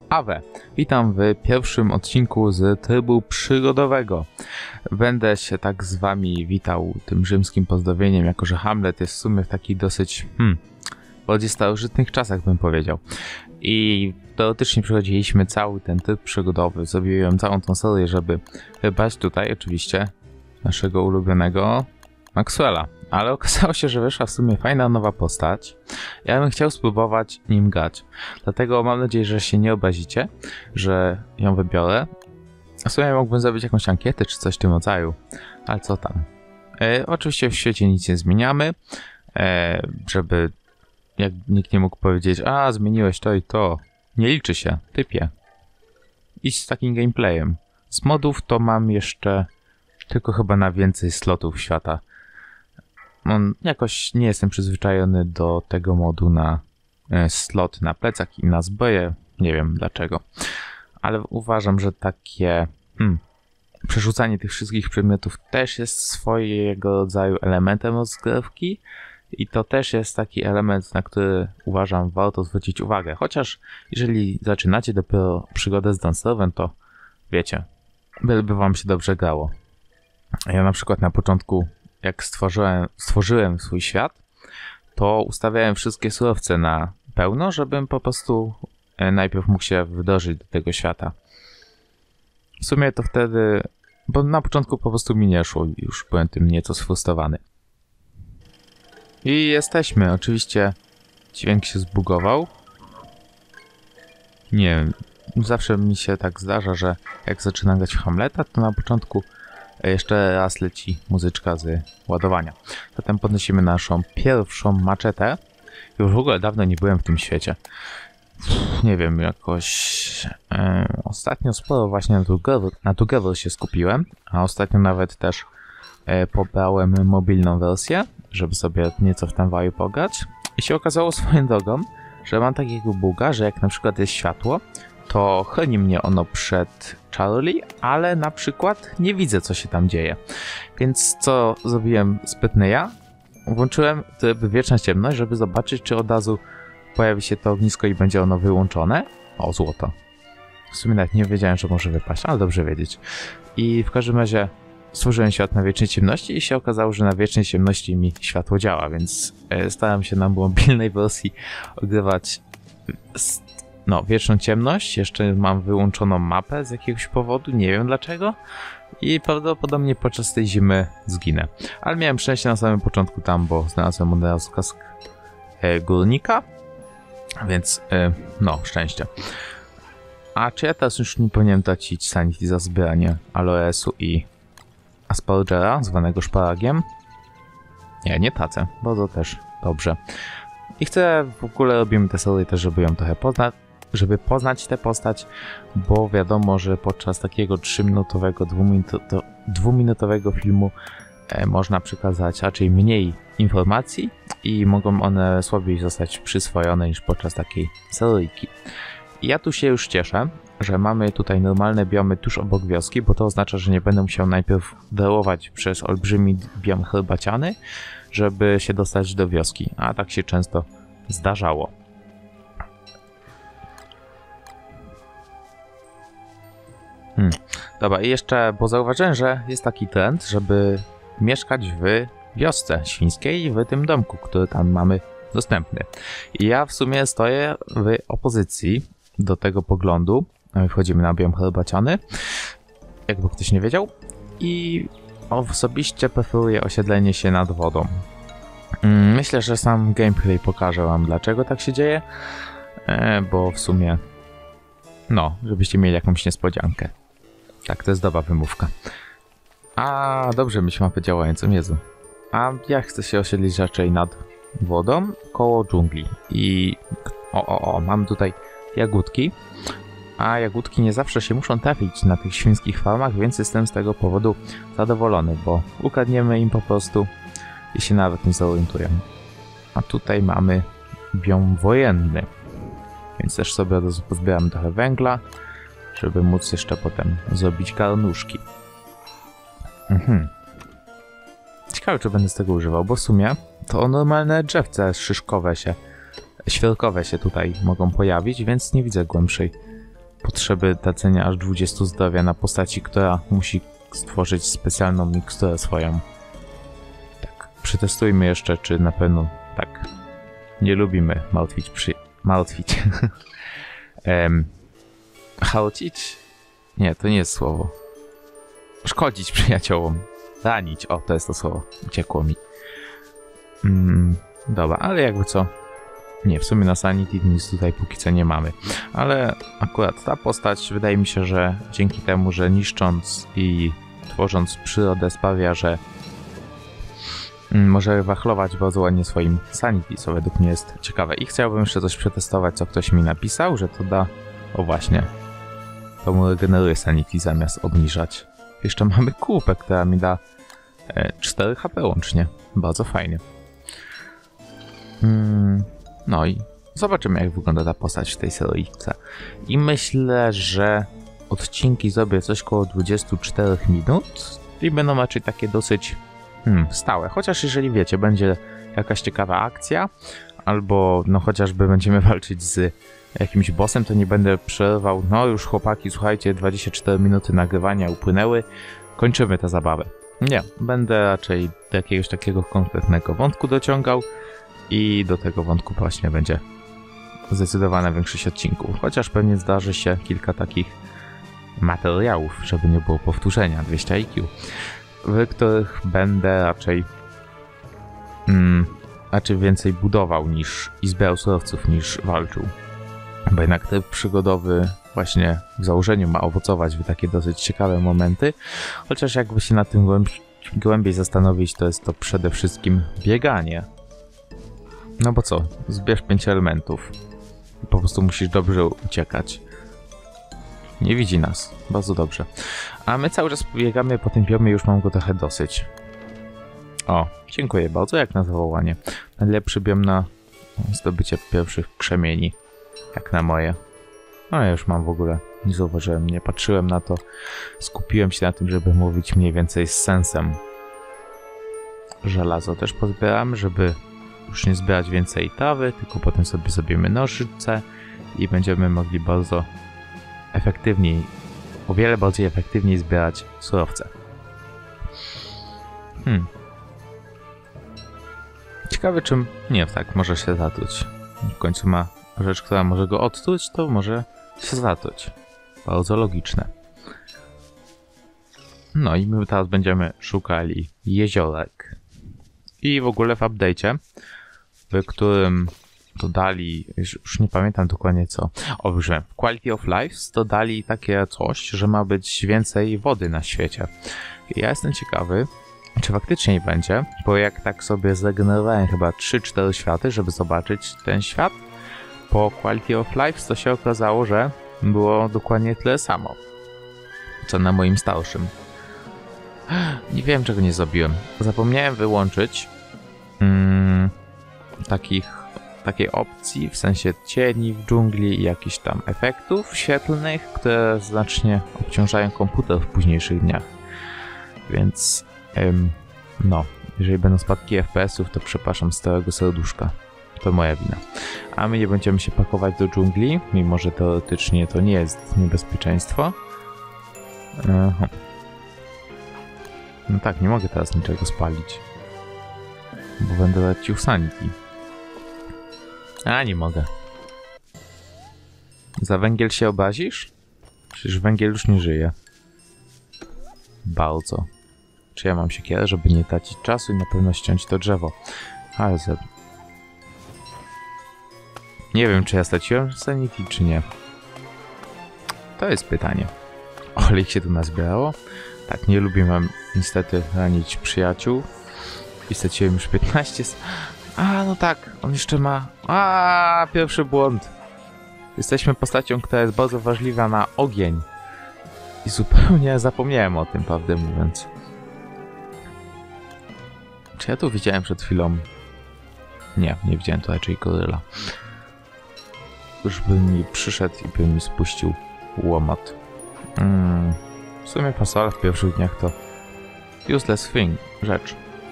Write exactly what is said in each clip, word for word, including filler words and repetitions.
Awe, witam w pierwszym odcinku z trybu przygodowego. Będę się tak z wami witał tym rzymskim pozdrowieniem, jako że Hamlet jest w sumie w takich dosyć, hmm, bardziej starożytnych czasach bym powiedział. I teoretycznie przechodziliśmy cały ten tryb przygodowy, zrobiłem całą tą serię, żeby wybrać tutaj oczywiście naszego ulubionego Maxwella. Ale okazało się, że wyszła w sumie fajna nowa postać. Ja bym chciał spróbować nim grać. Dlatego mam nadzieję, że się nie obrazicie, że ją wybiorę. W sumie mógłbym zrobić jakąś ankietę czy coś w tym rodzaju. Ale co tam. E, oczywiście w świecie nic nie zmieniamy. E, żeby jak nikt nie mógł powiedzieć, a zmieniłeś to i to. Nie liczy się, typie. Idź z takim gameplayem. Z modów to mam jeszcze tylko chyba na więcej slotów świata. On, jakoś nie jestem przyzwyczajony do tego modu na e, slot na plecach i na zbroję. Nie wiem dlaczego. Ale uważam, że takie hmm, przerzucanie tych wszystkich przedmiotów też jest swojego rodzaju elementem rozgrywki. I to też jest taki element, na który uważam warto zwrócić uwagę. Chociaż jeżeli zaczynacie dopiero przygodę z Dancerowem, to wiecie, by wam się dobrze grało. Ja na przykład na początku, jak stworzyłem, stworzyłem swój świat, to ustawiałem wszystkie surowce na pełno, żebym po prostu najpierw mógł się wdrożyć do tego świata. W sumie to wtedy, bo na początku po prostu mi nie szło, już byłem tym nieco sfrustrowany. I jesteśmy. Oczywiście dźwięk się zbugował. Nie wiem, zawsze mi się tak zdarza, że jak zaczynam grać w Hamleta, to na początku jeszcze raz leci muzyczka z ładowania. Zatem podnosimy naszą pierwszą maczetę. Już w ogóle dawno nie byłem w tym świecie. Uff, nie wiem, jakoś e, ostatnio sporo właśnie na Together, na Together się skupiłem, a ostatnio nawet też e, pobrałem mobilną wersję, żeby sobie nieco w tym waju pograć. I się okazało swoją drogą, że mam takiego buga, że jak na przykład jest światło, to chroni mnie ono przed Charlie, ale na przykład nie widzę, co się tam dzieje. Więc co zrobiłem sprytny ja? Włączyłem tryb wieczna ciemność, żeby zobaczyć, czy od razu pojawi się to ognisko i będzie ono wyłączone. O, złoto. W sumie nawet nie wiedziałem, że może wypaść, ale dobrze wiedzieć. I w każdym razie stworzyłem świat na wiecznej ciemności i się okazało, że na wiecznej ciemności mi światło działa, więc staram się na mobilnej wersji ogrywać no, wieczną ciemność. Jeszcze mam wyłączoną mapę z jakiegoś powodu, nie wiem dlaczego. I prawdopodobnie podczas tej zimy zginę. Ale miałem szczęście na samym początku tam, bo znalazłem od razu kask e, górnika. Więc e, no, szczęście. A czy ja teraz już nie powinienem tracić sanity za zbieranie aloesu i aspargera, zwanego szparagiem? Nie, nie tracę, bo to też dobrze. I chcę, w ogóle robimy tę serię też, żeby ją trochę poznać, żeby poznać tę postać, bo wiadomo, że podczas takiego trzyminutowego, dwuminuto, dwuminutowego filmu e, można przekazać raczej mniej informacji i mogą one słabiej zostać przyswojone niż podczas takiej seryjki. I ja tu się już cieszę, że mamy tutaj normalne biomy tuż obok wioski, bo to oznacza, że nie będę musiał najpierw delować przez olbrzymi biom herbaciany, żeby się dostać do wioski, a tak się często zdarzało. Hmm. Dobra, i jeszcze, bo zauważyłem, że jest taki trend, żeby mieszkać w wiosce świńskiej, w tym domku, który tam mamy dostępny. I ja w sumie stoję w opozycji do tego poglądu. Wchodzimy na biom herbaciany, jakby ktoś nie wiedział. I osobiście preferuję osiedlenie się nad wodą. Myślę, że sam gameplay pokaże wam, dlaczego tak się dzieje, bo w sumie, no, żebyście mieli jakąś niespodziankę. Tak, to jest dobra wymówka. A dobrze, myśl mapy działającą, Jezu. A ja chcę się osiedlić raczej nad wodą, koło dżungli. I o, o, o, mam tutaj jagódki. A jagódki nie zawsze się muszą trafić na tych świńskich farmach, więc jestem z tego powodu zadowolony, bo ukradniemy im po prostu i się nawet nie zorientują. A tutaj mamy biom wojenny, więc też sobie od razu pozbieramy trochę węgla, żeby móc jeszcze potem zrobić garnuszki. Mhm. Ciekawe, czy będę z tego używał, bo w sumie to normalne drzewce szyszkowe się, świerkowe się tutaj mogą pojawić, więc nie widzę głębszej potrzeby tracenia aż dwadzieścia zdrowia na postaci, która musi stworzyć specjalną miksturę swoją. Tak, przetestujmy jeszcze, czy na pewno tak. Nie lubimy martwić przy... martwić. um, Chaocić? Nie, to nie jest słowo. Szkodzić przyjaciołom. Ranić, o, to jest to słowo. Uciekło mi. Mm, dobra, ale jakby co... Nie, w sumie na Sanity nic tutaj póki co nie mamy. Ale akurat ta postać, wydaje mi się, że dzięki temu, że niszcząc i tworząc przyrodę sprawia, że może wachlować bardzo ładnie swoim Sanity, co według mnie jest ciekawe. I chciałbym jeszcze coś przetestować, co ktoś mi napisał, że to da... O właśnie. To mu regeneruje Sanity zamiast obniżać. Jeszcze mamy kupę, która mi da cztery H P łącznie. Bardzo fajnie. Hmm... No i zobaczymy, jak wygląda ta postać w tej seryjce. I myślę, że odcinki zrobię coś koło dwadzieścia cztery minut i będą raczej takie dosyć hmm, stałe. Chociaż jeżeli wiecie, będzie jakaś ciekawa akcja, albo no chociażby będziemy walczyć z jakimś bossem, to nie będę przerywał. No już chłopaki, słuchajcie, dwadzieścia cztery minuty nagrywania upłynęły, kończymy tę zabawę. Nie, będę raczej do jakiegoś takiego konkretnego wątku dociągał. I do tego wątku właśnie będzie zdecydowana większość odcinków. Chociaż pewnie zdarzy się kilka takich materiałów, żeby nie było powtórzenia, dwieście I Q, w których będę raczej mm, raczej więcej budował niż i zbierał surowców niż walczył. Bo jednak tryb przygodowy właśnie w założeniu ma owocować w takie dosyć ciekawe momenty. Chociaż jakby się nad tym głęb głębiej zastanowić, to jest to przede wszystkim bieganie. No bo co? Zbierz pięć elementów. I po prostu musisz dobrze uciekać. Nie widzi nas. Bardzo dobrze. A my cały czas biegamy po tym biomie, już mam go trochę dosyć. O, dziękuję bardzo, jak na zawołanie. Najlepszy biom na zdobycie pierwszych krzemieni. Jak na moje. No ja już mam w ogóle. Nie zauważyłem, nie patrzyłem na to. Skupiłem się na tym, żeby mówić mniej więcej z sensem. Żelazo też pozbieram, żeby już nie zbierać więcej trawy, tylko potem sobie zrobimy nożyce i będziemy mogli bardzo efektywniej, o wiele bardziej efektywniej zbierać surowce. Hmm. Ciekawe czym... Nie, tak, może się zatruć. W końcu ma rzecz, która może go odtruć, to może się zatruć. Bardzo logiczne. No i my teraz będziemy szukali jeziorek. I w ogóle w update'cie, w którym dodali, już nie pamiętam dokładnie co, o, już wiem, w Quality of Life dodali takie coś, że ma być więcej wody na świecie. I ja jestem ciekawy, czy faktycznie nie będzie, bo jak tak sobie zregenerowałem chyba trzy cztery światy, żeby zobaczyć ten świat, po Quality of Life to się okazało, że było dokładnie tyle samo, co na moim starszym. Nie wiem, czego nie zrobiłem. Zapomniałem wyłączyć mm, takich, takiej opcji, w sensie cieni w dżungli i jakichś tam efektów świetlnych, które znacznie obciążają komputer w późniejszych dniach. Więc ym, no, jeżeli będą spadki F P S-ów, to przepraszam z całego serduszka. To moja wina. A my nie będziemy się pakować do dżungli, mimo że teoretycznie to nie jest niebezpieczeństwo. Aha. No tak, nie mogę teraz niczego spalić. Bo będę tracił sanity. A, nie mogę. Za węgiel się obrazisz? Przecież węgiel już nie żyje. Bardzo. Czy ja mam siekierę, żeby nie tracić czasu i na pewno ściąć to drzewo? Ale za... Nie wiem, czy ja straciłem sanity, czy nie. To jest pytanie. Ole, ich się tu nazbierało? Tak, nie lubię mam niestety ranić przyjaciół. I straciłem już piętnaście... A, no tak, on jeszcze ma... A, pierwszy błąd. Jesteśmy postacią, która jest bardzo wrażliwa na ogień. I zupełnie zapomniałem o tym, prawdę mówiąc. Czy ja tu widziałem przed chwilą... Nie, nie widziałem, to raczej goryla. Już by mi przyszedł i by mi spuścił łomot. Mm, w sumie fasola w pierwszych dniach to useless thing, rzecz.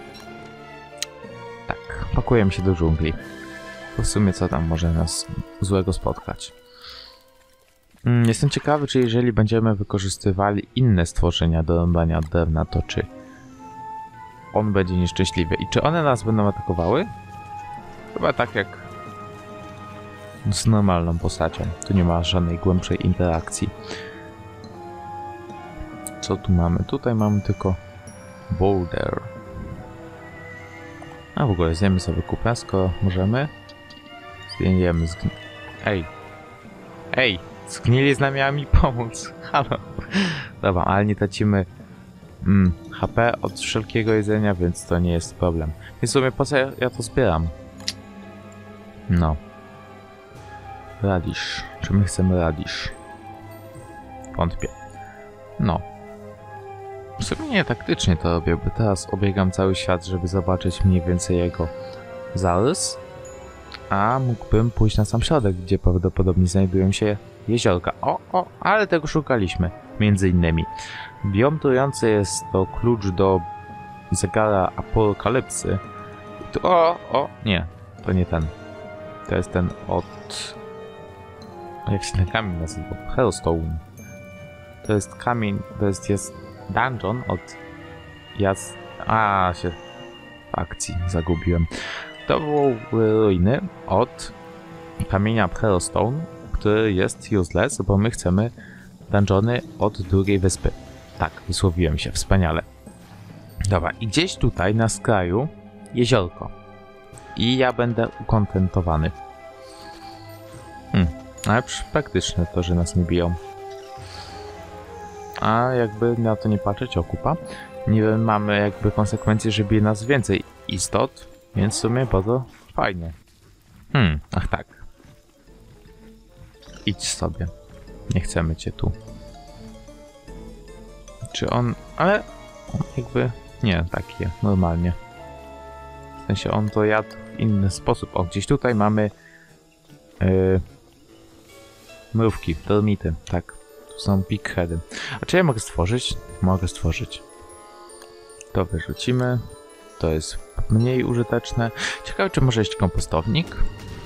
Tak, pakujemy się do dżungli. Bo w sumie co tam może nas złego spotkać? Mm, Jestem ciekawy, czy jeżeli będziemy wykorzystywali inne stworzenia do rąbania drewna, to czy on będzie nieszczęśliwy. I czy one nas będą atakowały? Chyba tak jak z normalną postacią. Tu nie ma żadnej głębszej interakcji. Co tu mamy? Tutaj mamy tylko boulder. A w ogóle zjemy sobie kupę, skoro możemy. Zjemy zgn... Ej! Ej! Zgnili z nami, a mi pomóc. Halo. Dobra, ale nie tracimy mm, H P od wszelkiego jedzenia, więc to nie jest problem. Więc w sumie po co ja, ja to zbieram? No. Radisz. Czy my chcemy radisz? Wątpię. No. W sumie nie taktycznie to robię, bo teraz obiegam cały świat, żeby zobaczyć mniej więcej jego zarys. A mógłbym pójść na sam środek, gdzie prawdopodobnie znajdują się jeziorka. O, o, ale tego szukaliśmy. Między innymi. Biom trujący jest to klucz do zegara apokalipsy. Tu, o, o, nie. To nie ten. To jest ten od... Jak się ten kamień nazywa? Hellstone. To jest kamień, to jest, jest dungeon od... Jas... A, się... w akcji zagubiłem. To były ruiny od kamienia Hellstone, który jest useless, bo my chcemy dungeony od drugiej wyspy. Tak, wysłowiłem się, wspaniale. Dobra, i gdzieś tutaj na skraju jeziorko. I ja będę ukontentowany. Hmm, ale praktyczne to, że nas nie biją. A jakby na to nie patrzeć, okupa, nie mamy jakby konsekwencji, że bije nas więcej istot, więc w sumie bardzo fajnie. Hmm, ach tak. Idź sobie. Nie chcemy cię tu. Czy on... Ale on jakby... Nie, takie, normalnie. W sensie on to jadł w inny sposób. O, gdzieś tutaj mamy... Yy, mrówki, termity, tak. Tu są pigheady. A czy ja mogę stworzyć? Mogę stworzyć. To wyrzucimy. To jest mniej użyteczne. Ciekawe, czy może jest kompostownik?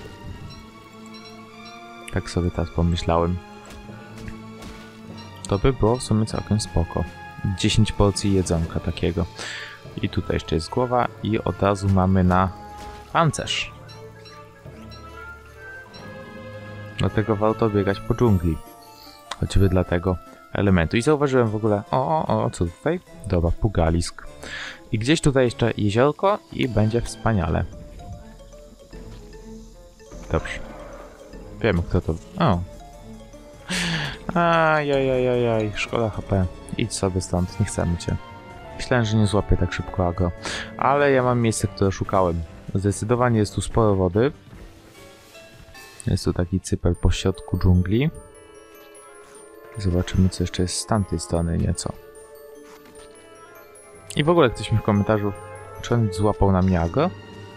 Tak sobie teraz pomyślałem. To by było w sumie całkiem spoko. dziesięć porcji jedzonka takiego. I tutaj jeszcze jest głowa i od razu mamy na pancerz. Dlatego warto biegać po dżungli. Choćby dla tego elementu. I zauważyłem w ogóle... O, o, o, co tutaj? Dobra, pugalisk. I gdzieś tutaj jeszcze jeziorko i będzie wspaniale. Dobrze. Wiemy, kto to... O. Ajajajajaj, szkoda H P. Idź sobie stąd, nie chcemy cię. Myślałem, że nie złapię tak szybko agro. Ale ja mam miejsce, które szukałem. Zdecydowanie jest tu sporo wody. Jest tu taki cypel po środku dżungli. Zobaczymy, co jeszcze jest z tamtej strony nieco. I w ogóle ktoś mi w komentarzu, czy on złapał na mnie agro?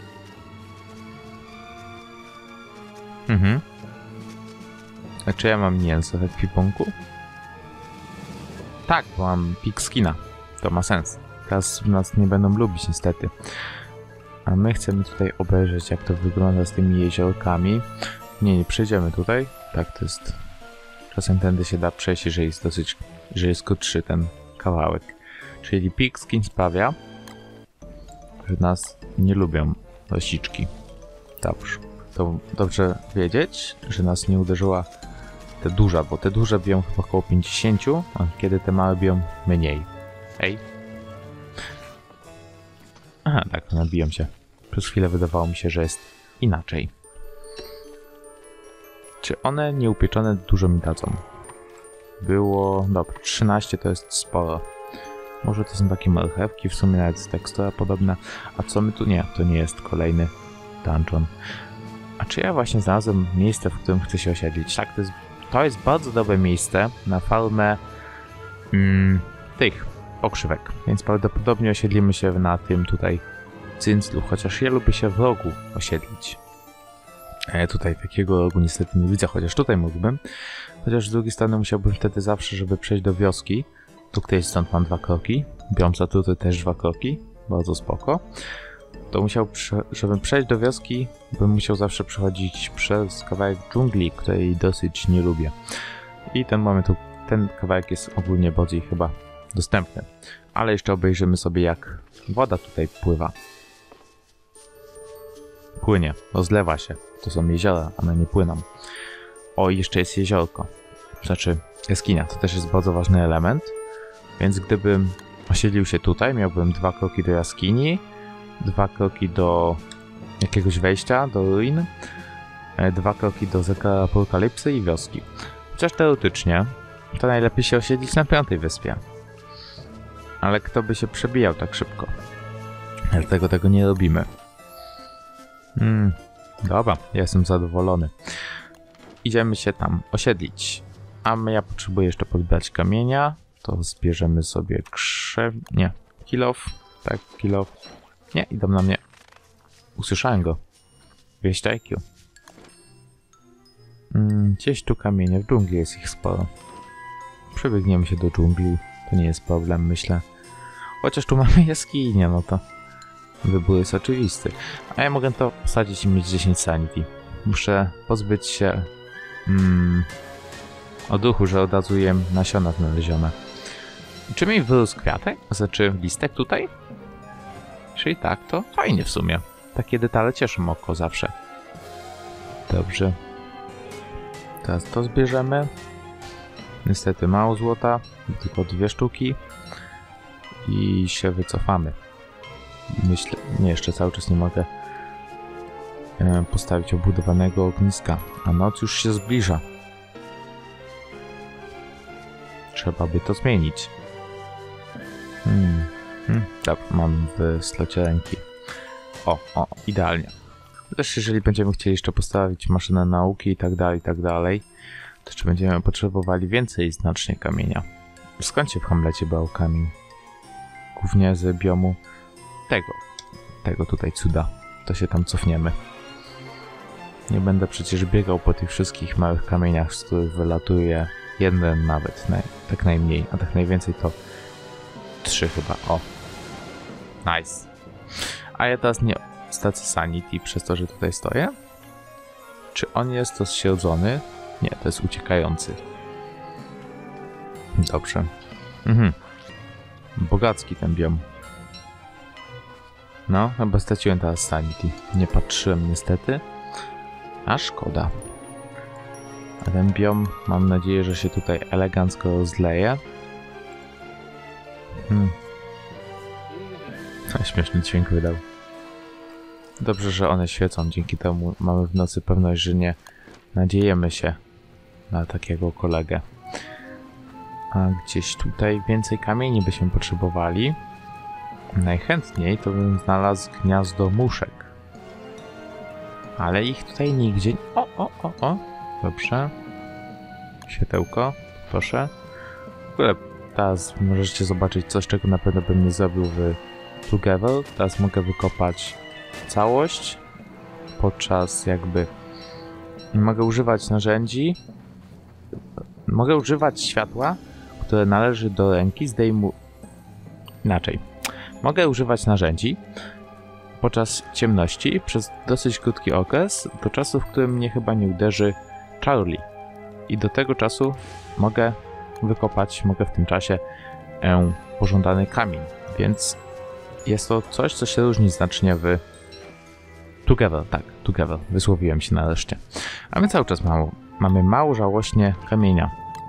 Mhm. A czy ja mam mięso w ekwipunku? Tak, bo mam pig skina. To ma sens. Teraz nas nie będą lubić niestety. A my chcemy tutaj obejrzeć, jak to wygląda z tymi jeziorkami. Nie, nie przejdziemy tutaj. Tak, to jest... Czasem tędy się da przejść, jeżeli jest dosyć... Jeżeli jest krótszy ten kawałek. Czyli pig skin sprawia, że nas nie lubią losiczki. Dobrze. To dobrze wiedzieć, że nas nie uderzyła te duże, bo te duże biją chyba około pięćdziesiąt, a kiedy te małe biją mniej. Ej. Aha, tak, nabiją się. Przez chwilę wydawało mi się, że jest inaczej. Czy one nieupieczone dużo mi dadzą? Było... Dobra, trzynaście to jest sporo. Może to są takie marchewki, w sumie nawet z tekstura podobna. A co my tu... Nie, to nie jest kolejny dungeon. A czy ja właśnie znalazłem miejsce, w którym chcę się osiedlić? Tak, to jest, to jest bardzo dobre miejsce na farmę mm, tych okrzywek. Więc prawdopodobnie osiedlimy się na tym tutaj cynclu, chociaż ja lubię się w rogu osiedlić. E, tutaj takiego rogu niestety nie widzę, chociaż tutaj mógłbym. Chociaż z drugiej strony musiałbym wtedy zawsze, żeby przejść do wioski. Tu któryś stąd mam dwa kroki. Biom Satury też dwa kroki. Bardzo spoko. To musiał, żeby przejść do wioski, bym musiał zawsze przechodzić przez kawałek dżungli, której dosyć nie lubię. I ten moment, tu, ten kawałek jest ogólnie bardziej chyba dostępny. Ale jeszcze obejrzymy sobie, jak woda tutaj pływa. Płynie, rozlewa się. To są jeziora, one nie płyną. O, i jeszcze jest jeziorko. Znaczy jaskinia, to też jest bardzo ważny element. Więc gdybym osiedlił się tutaj, miałbym dwa kroki do jaskini, dwa kroki do jakiegoś wejścia, do ruin, dwa kroki do zakara apokalipsy i wioski. Chociaż teoretycznie to najlepiej się osiedlić na piątej wyspie. Ale kto by się przebijał tak szybko? Dlatego tego nie robimy. Hmm, dobra, ja jestem zadowolony. Idziemy się tam osiedlić. A my, ja potrzebuję jeszcze podbrać kamienia. To zbierzemy sobie krzew... Nie, kilof. Tak, kilof. Nie, idą na mnie. Usłyszałem go. dwieście I Q. Hmm, gdzieś tu kamienie, w dżungli jest ich sporo. Przebiegniemy się do dżungli. To nie jest problem, myślę. Chociaż tu mamy jaskinię, no to wybór jest oczywisty. A ja mogę to posadzić i mieć dziesięć sanity. Muszę pozbyć się mm, odruchu, że od razu jem nasiona znalezione. Czy mi wyrósł kwiatek? Znaczy listek tutaj? Czyli tak, to fajnie w sumie. Takie detale cieszą oko zawsze. Dobrze. Teraz to zbierzemy. Niestety mało złota, tylko dwie sztuki. I się wycofamy. Myślę, nie, jeszcze cały czas nie mogę e, postawić obudowanego ogniska, a noc już się zbliża. Trzeba by to zmienić. Hmm. Hmm. Dobra, mam w slocie ręki. O, o, idealnie. Też jeżeli będziemy chcieli jeszcze postawić maszynę nauki i tak dalej, i tak dalej, to jeszcze będziemy potrzebowali więcej znacznie kamienia. Skąd się w Hamlecie brał kamień? Głównie z biomu tego, tego tutaj cuda. To się tam cofniemy. Nie będę przecież biegał po tych wszystkich małych kamieniach, z których wylatuje jeden nawet, naj, tak najmniej, a tak najwięcej to trzy chyba, o. Nice. A ja teraz nie stracę sanity przez to, że tutaj stoję? Czy on jest rozsierdzony? Nie, to jest uciekający. Dobrze. Mhm. Bogacki ten biom. No, chyba straciłem teraz sanity. Nie patrzyłem niestety. A szkoda. A ten biom, mam nadzieję, że się tutaj elegancko rozleje. Hmm. A śmieszny dźwięk wydał. Dobrze, że one świecą. Dzięki temu mamy w nocy pewność, że nie nadziejemy się na takiego kolegę. A gdzieś tutaj więcej kamieni byśmy potrzebowali. Najchętniej to bym znalazł gniazdo muszek. Ale ich tutaj nigdzie... O, o, o, o. Dobrze. Światełko. Proszę. W ogóle teraz możecie zobaczyć coś, czego na pewno bym nie zrobił w Together. Teraz mogę wykopać całość. Podczas jakby... Mogę używać narzędzi. Mogę używać światła, które należy do ręki. Zdejmu... Inaczej. Mogę używać narzędzi podczas ciemności przez dosyć krótki okres, do czasu, w którym mnie chyba nie uderzy Charlie. I do tego czasu mogę wykopać, mogę w tym czasie e, pożądany kamień. Więc jest to coś, co się różni znacznie w Together, tak, Together, wysłowiłem się nareszcie. A my cały czas mało, mamy mało żałośnie kamienia.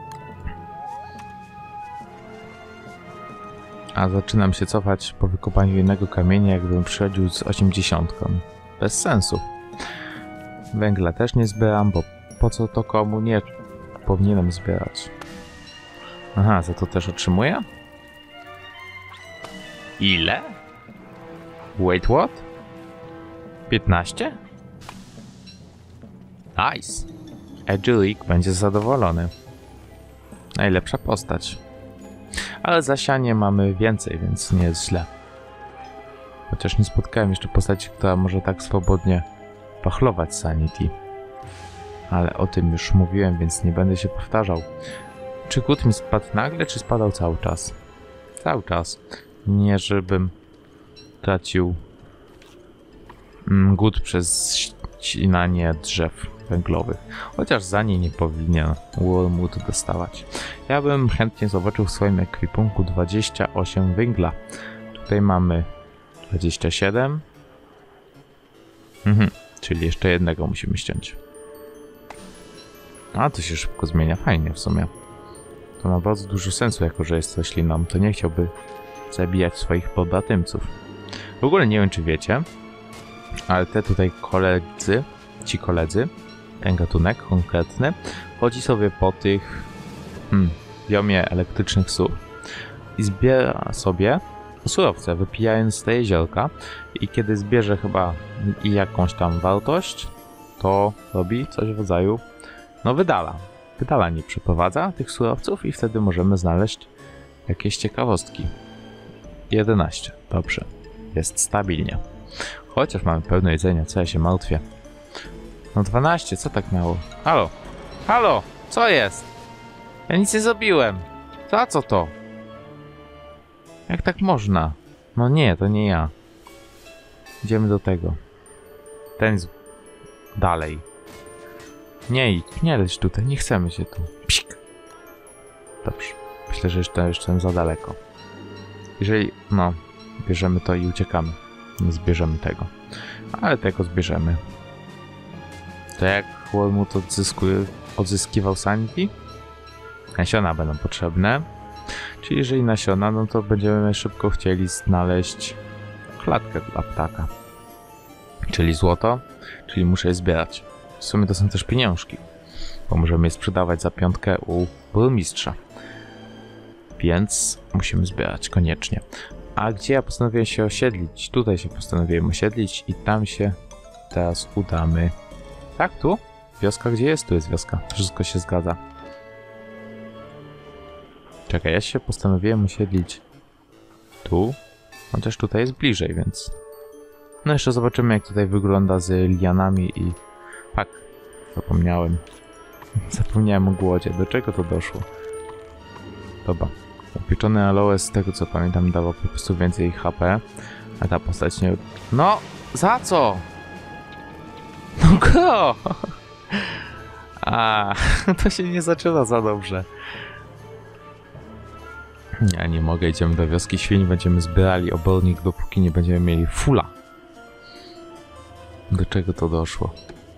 A zaczynam się cofać po wykopaniu jednego kamienia, jakbym przychodził z osiemdziesiątką. Bez sensu. Węgla też nie zbieram, bo po co to komu? Nie powinienem zbierać. Aha, za to też otrzymuję? Ile? Wait, what? piętnaście? Nice. Edgelik będzie zadowolony. Najlepsza postać. Ale za sianie mamy więcej, więc nie jest źle. Chociaż nie spotkałem jeszcze postaci, która może tak swobodnie pachlować sanity. Ale o tym już mówiłem, więc nie będę się powtarzał. Czy głód mi spadł nagle, czy spadał cały czas? Cały czas. Nie, żebym tracił mm, głód przez ścinanie drzew węglowych. Chociaż za nie nie powinien Wormwood dostawać. Ja bym chętnie zobaczył w swoim ekwipunku dwadzieścia osiem węgla. Tutaj mamy dwadzieścia siedem. Mhm, czyli jeszcze jednego musimy ściąć. A to się szybko zmienia. Fajnie w sumie. To ma bardzo dużo sensu, jako że jest rośliną. To nie chciałby zabijać swoich pobatymców. W ogóle nie wiem, czy wiecie, ale te tutaj koledzy, ci koledzy, ten gatunek konkretny, chodzi sobie po tych hmm, biomie elektrycznych słów i zbiera sobie surowce, wypijając z te jeziorka, i kiedy zbierze chyba i jakąś tam wartość, to robi coś w rodzaju, no wydala. Wydalanie przeprowadza tych surowców i wtedy możemy znaleźć jakieś ciekawostki. jedenaście. Dobrze. Jest stabilnie. Chociaż mamy pełno jedzenia, co ja się martwię. No dwanaście, co tak mało? Halo? Halo? Co jest? Ja nic nie zrobiłem. Za co to? Jak tak można? No nie, to nie ja. Idziemy do tego. Ten z... dalej. Nie idź, nie leć tutaj, nie chcemy się tu. Psik. Dobrze. Myślę, że jeszcze jestem za daleko. Jeżeli, no, bierzemy to i uciekamy. Nie zbierzemy tego. Ale tego zbierzemy. To jak Wormwood odzyskuje, odzyskiwał sanity? Nasiona będą potrzebne. Czyli jeżeli nasiona, no to będziemy szybko chcieli znaleźć klatkę dla ptaka. Czyli złoto, czyli muszę je zbierać. W sumie to są też pieniążki, bo możemy je sprzedawać za piątkę u burmistrza. Więc musimy zbierać koniecznie. A gdzie ja postanowiłem się osiedlić? Tutaj się postanowiłem osiedlić i tam się teraz udamy. Tak, tu? Wioska gdzie jest? Tu jest wioska. Wszystko się zgadza. Czekaj, ja się postanowiłem osiedlić tu. Chociaż tutaj jest bliżej, więc... No jeszcze zobaczymy, jak tutaj wygląda z lianami i... Tak, zapomniałem. Zapomniałem o głodzie. Do czego to doszło? Dobra. Upieczony aloes, z tego co pamiętam, dawał po prostu więcej H P. A ta postać nie... No! Za co? No go! A, to się nie zaczyna za dobrze. Ja nie mogę, idziemy do wioski świń, będziemy zbierali obornik, dopóki nie będziemy mieli fula. Do czego to doszło?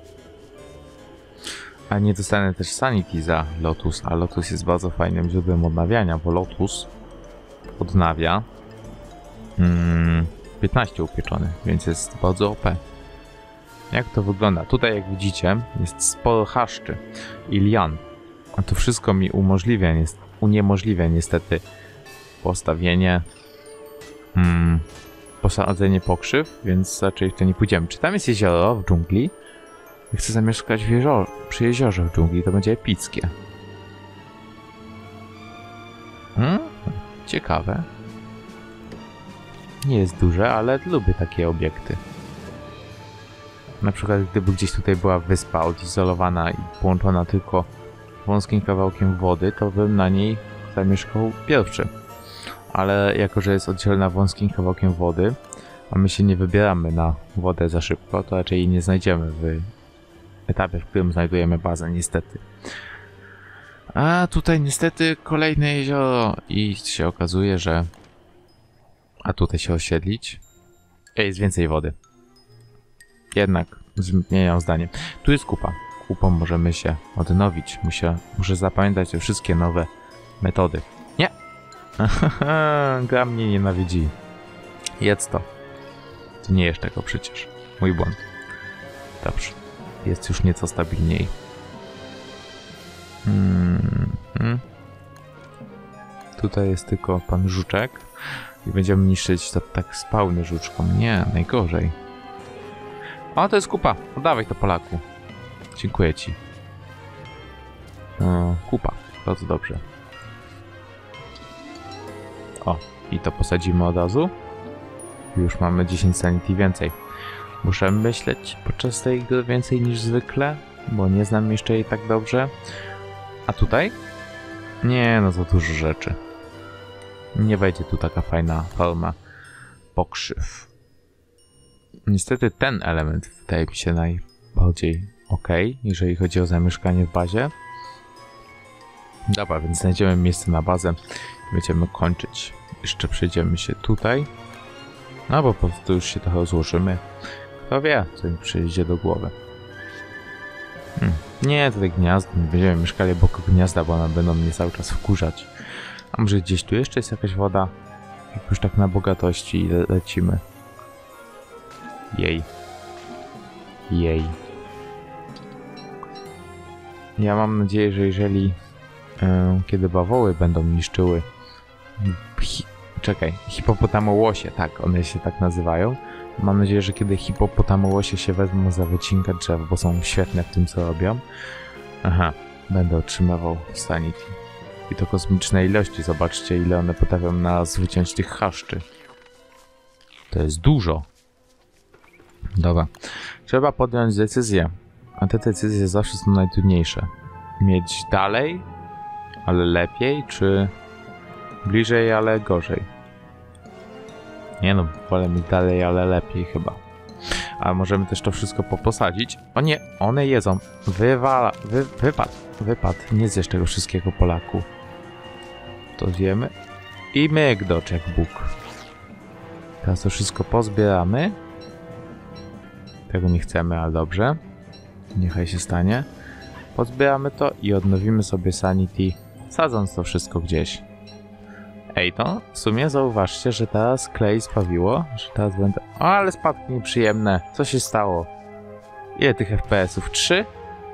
A nie dostanę też sanity za Lotus, a Lotus jest bardzo fajnym źródłem odnawiania, bo Lotus odnawia mm, piętnaście upieczony, więc jest bardzo O P. Jak to wygląda? Tutaj, jak widzicie, jest sporo chaszczy i lian. A to wszystko mi umożliwia, jest, uniemożliwia niestety postawienie, hmm, posadzenie pokrzyw, więc raczej w to nie pójdziemy. Czy tam jest jezioro w dżungli? Ja chcę zamieszkać w jezior przy jeziorze w dżungli, to będzie epickie. Hmm? Ciekawe. Nie jest duże, ale lubię takie obiekty. Na przykład gdyby gdzieś tutaj była wyspa odizolowana i połączona tylko wąskim kawałkiem wody, to bym na niej zamieszkał pierwszy. Ale jako, że jest oddzielona wąskim kawałkiem wody, a my się nie wybieramy na wodę za szybko, to raczej jej nie znajdziemy w etapie, w którym znajdujemy bazę, niestety. A tutaj niestety kolejne jezioro i się okazuje, że... A tutaj się osiedlić? Jest więcej wody. Jednak zmieniam zdanie. Tu jest kupa. Kupą możemy się odnowić. Muszę, muszę zapamiętać te wszystkie nowe metody. Nie! Gra mnie nienawidzi. Jedz to. Ty nie jesz tego przecież. Mój błąd. Dobrze. Jest już nieco stabilniej. Hmm, hmm. Tutaj jest tylko pan żuczek. I będziemy niszczyć to tak spawny żuczką. Nie, najgorzej. O, to jest kupa. Oddawaj to, Polaku. Dziękuję ci. O, kupa. Bardzo dobrze. O, i to posadzimy od razu. Już mamy dziesięć sanity więcej. Muszę myśleć podczas tej gry więcej niż zwykle, bo nie znam jeszcze jej tak dobrze. A tutaj? Nie, no za dużo rzeczy. Nie wejdzie tu taka fajna forma pokrzyw. Niestety ten element wydaje mi się bardziej ok, jeżeli chodzi o zamieszkanie w bazie. Dobra, więc znajdziemy miejsce na bazę i będziemy kończyć. Jeszcze przejdziemy się tutaj. No bo po prostu już się trochę rozłożymy. Kto wie, co mi przyjdzie do głowy. Hmm. Nie, tutaj gniazdo. Nie będziemy mieszkali obok gniazda, bo one będą mnie cały czas wkurzać. A może gdzieś tu jeszcze jest jakaś woda? Jak już tak na bogatości le lecimy. Jej. Jej. Ja mam nadzieję, że jeżeli yy, kiedy bawoły będą niszczyły hi czekaj, hipopotamołosie, tak, one się tak nazywają. Mam nadzieję, że kiedy hipopotamołosie się wezmą za wycinkę drzew, bo są świetne w tym, co robią. Aha, będę otrzymywał sanity. I to kosmiczne ilości. Zobaczcie, ile one potrafią nas wyciąć tych chaszczy. To jest dużo. Dobra. Trzeba podjąć decyzję. A te decyzje zawsze są najtrudniejsze. Mieć dalej, ale lepiej, czy bliżej, ale gorzej? Nie no, wolę mieć dalej, ale lepiej chyba. Ale możemy też to wszystko poposadzić. O nie, one jedzą. Wywala, wy, wypad, wypad. Nie zjesz tego wszystkiego, Polaku. To zjemy. I myk docz jak Bóg. Teraz to wszystko pozbieramy. Tego nie chcemy, ale dobrze. Niechaj się stanie. Pozbieramy to i odnowimy sobie sanity, sadząc to wszystko gdzieś. Ej, to w sumie zauważcie, że teraz klej spawiło, że teraz będę... O, ale spadki nieprzyjemne. Co się stało? Ile tych F P S-ów? Trzy?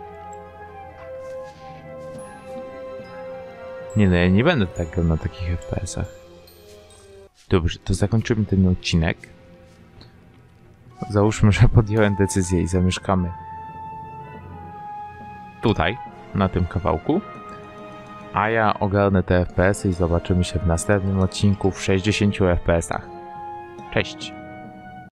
Nie no, ja nie będę tak grał na takich F P S-ach. Dobrze, to zakończymy ten odcinek. Załóżmy, że podjąłem decyzję i zamieszkamy tutaj, na tym kawałku. A ja ogarnę te F P S-y i zobaczymy się w następnym odcinku w sześćdziesięciu F P S-ach. Cześć!